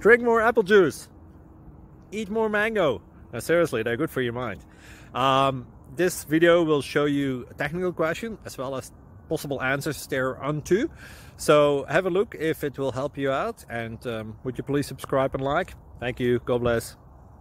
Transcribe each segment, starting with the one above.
Drink more apple juice. Eat more mango. No, seriously, they're good for your mind. This video will show you a technical question as well as possible answers thereunto. So have a look if it will help you out, and would you please subscribe and like? Thank you. God bless.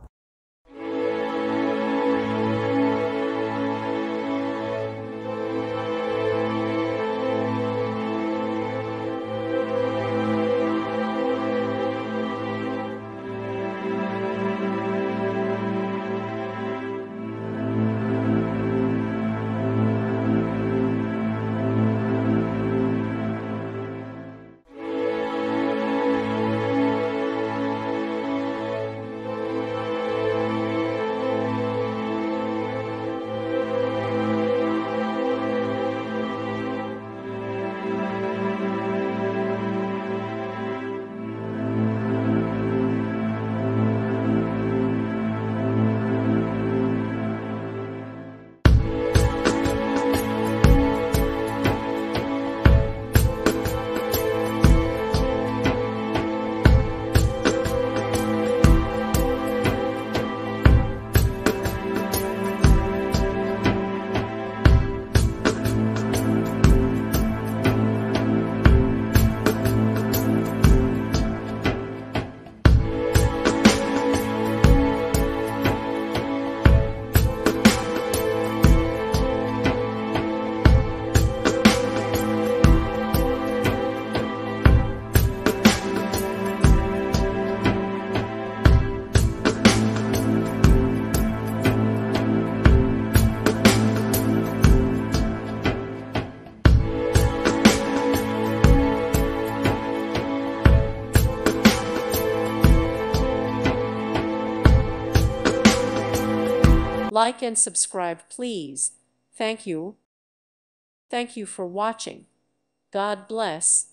Like and subscribe, please. Thank you. Thank you for watching. God bless.